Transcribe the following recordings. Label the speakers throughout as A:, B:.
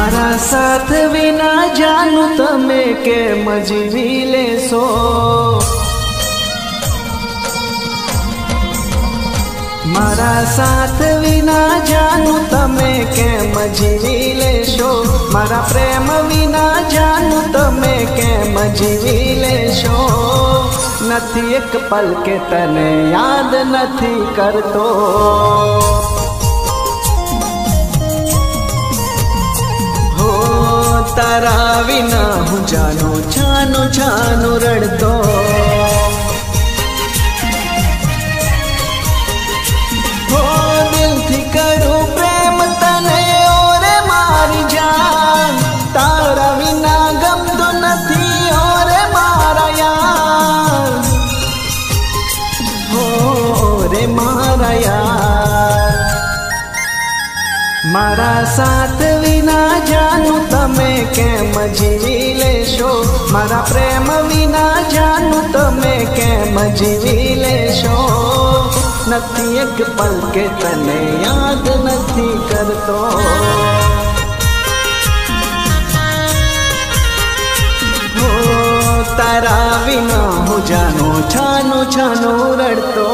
A: मारा साथ विना जानू तमे केम जीवी लेशो। मारा साथ विना जानू तमे केम जीवी लेशो। मारा प्रेम विना जानू तमे केम जीवी लेशो। नथी एक पल के तने याद नथी करतो। हो तारा विना हूँ जानो छानो छानो रड़तो। हो दिल थी करूँ प्रेम तने ओरे मारी जान। तारा विना गमतो नथी ओरे मारा यार। हो रे मारा यार। मारा साथ विना जानू तमे केम जीवी लेशो। मारा प्रेम विना जानू तमे केम जीवी लेशो। नथी एक पल के तने याद नथी करतो। हो तारा विना हूँ जानो छानो छानो रड़तो।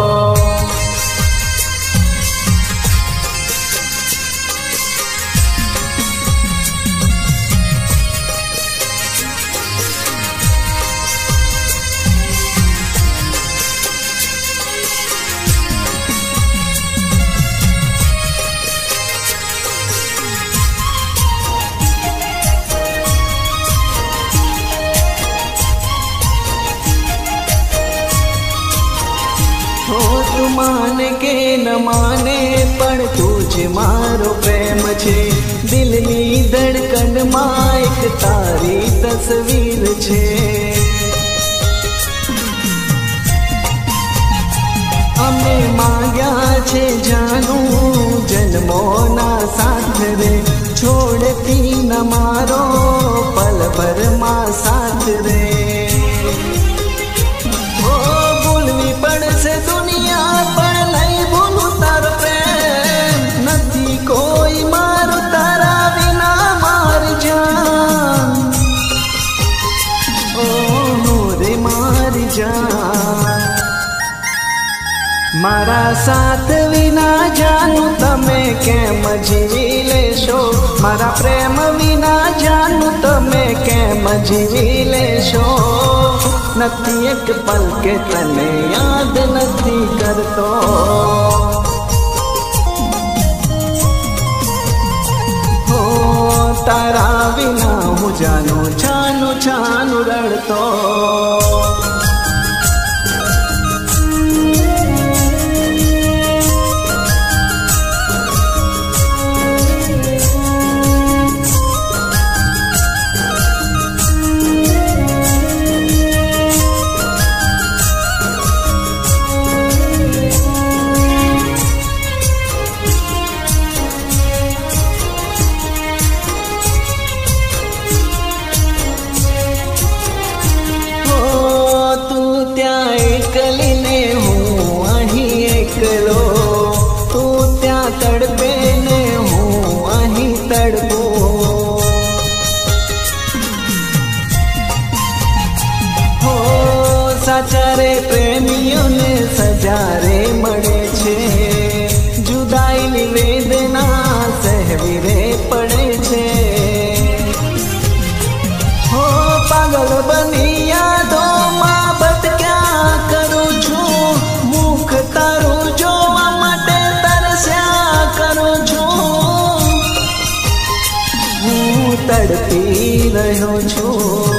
A: हो तू माने के न माने पण तुझे मारो प्रेम छे। दिलनी धड़कन मां एक तारी तस्वीर छे। अमे मांग्या छे जानू जन्मो ना साथ रे। छोड़ती न मारो पल भर मां साथ रे। से दुनिया पर नहीं भूलू तार प्रेम। नथी कोई मारू तारा बिना मार जान। ओ रे मार जान। मारा साथ विना जानू तमे केम जीवी लेशो। मारा प्रेम विना जानू तमे केम जीवी लेशो। नथी एक पल के तने याद नथी करतो। हो तारा विना हूँ जानो छानो छानो रड़तो। एकलीने हूँ अही एकलो। तू त्या तड़पे ने हूँ अही तड़पो। हो साचा रे प्रेमियों ने सजारे मळे छे। जुदाई नी वेदना सहवी रे पड़े छे। हो पागल बनी यादों मां भटक्या करूं छूं। मुख तारू जोवा माटे तरस्या करूं छूं। हूँ तड़पी रह्यो छूं।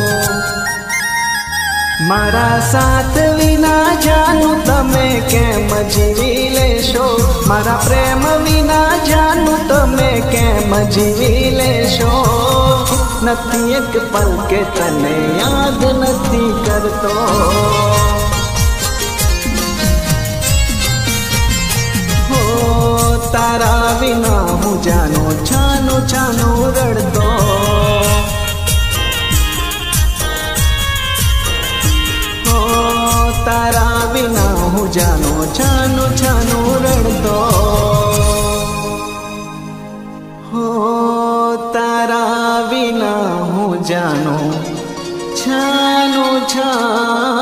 A: मारा साथ विना जानू तमे केम जीवी लेशो। मारा प्रेम विना जानू तमे केम जीवी लेशो। नथी एक पल के तने याद नथी करतो। हो तारा विना हूँ जानो छानो छानो रड़तो। हो तारा बिना हूँ जानो छानो छानो रड़तो। हो तारा જાનું છાનું છાનું